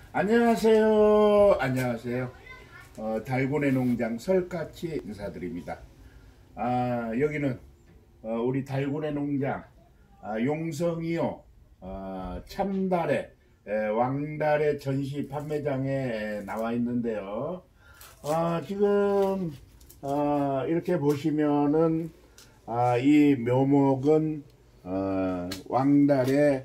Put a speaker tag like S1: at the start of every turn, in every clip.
S1: 안녕하세요. 안녕하세요. 달고내 농장 설같이 인사드립니다. 여기는 우리 달고내 농장 용성이요 참달의 왕달의 전시 판매장에 나와 있는데요. 지금 이렇게 보시면은 이 묘목은 왕달의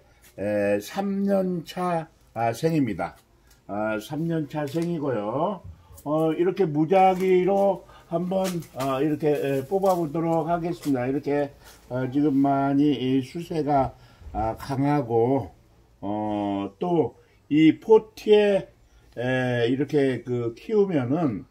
S1: 3년차 생입니다. 3년차 생이고요. 이렇게 무작위로 한번 이렇게 뽑아보도록 하겠습니다. 이렇게 지금 많이 수세가 강하고 또 이 포트에 이렇게 키우면은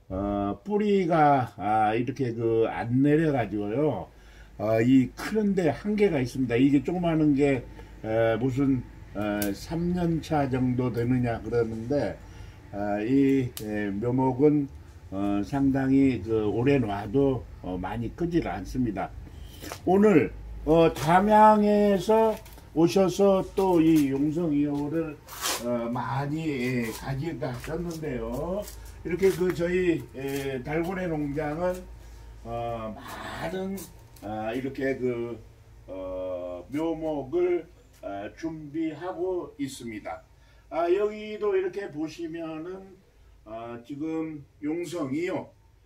S1: 뿌리가 이렇게 안 내려 가지고요. 이 크는데 한계가 있습니다. 이게 조그마한 게 무슨 3년차 정도 되느냐 그러는데 이 묘목은 상당히 오래 놔도 많이 크질 않습니다. 오늘 담양에서 오셔서 또 이 용성이호를 많이 가져가셨는데요. 이렇게 저희 달고내 농장은 많은 이렇게 묘목을 준비하고 있습니다. 여기도 이렇게 보시면은 지금 용성이호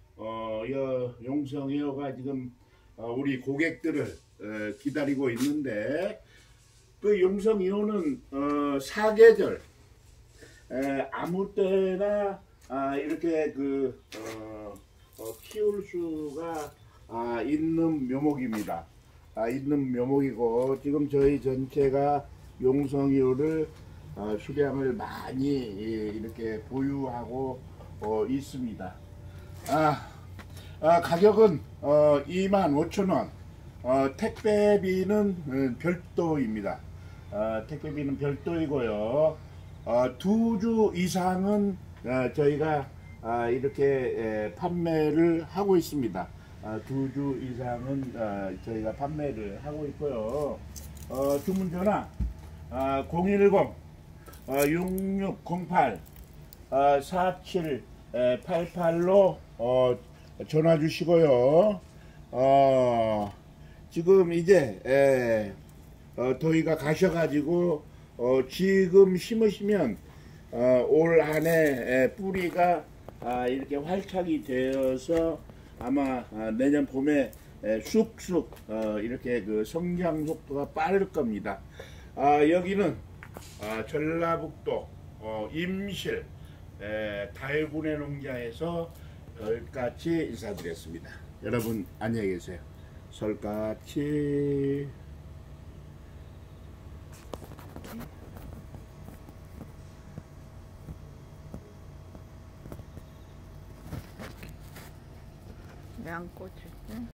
S1: 용성이호가 지금 우리 고객들을 기다리고 있는데 그 용성이호는 사계절 아무 때나 이렇게 키울 수가 있는 묘목입니다. 있는 묘목이고 지금 저희 전체가 용성이호를 수량을 많이 이렇게 보유하고 있습니다. 가격은 25,000원, 택배비는 별도입니다. 택배비는 별도이고요. 2주 이상은 저희가 이렇게 판매를 하고 있습니다. 2주 이상은 저희가 판매를 하고 있고요. 주문 전화 010 6608 4788로 전화 주시고요. 지금 이제 더위가 가셔가지고 지금 심으시면 올 한해 뿌리가 이렇게 활착이 되어서 아마 내년 봄에 쑥쑥 이렇게 성장 속도가 빠를 겁니다. 여기는 전라북도 임실 달고내 농장에서 설같이 인사드렸습니다. 여러분 안녕히 계세요. 설같이
S2: 왜 안 꽂힐 때?